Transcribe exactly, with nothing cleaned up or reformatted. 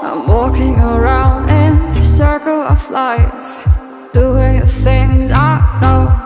I'm walking around in the circle of life, doing the things I know.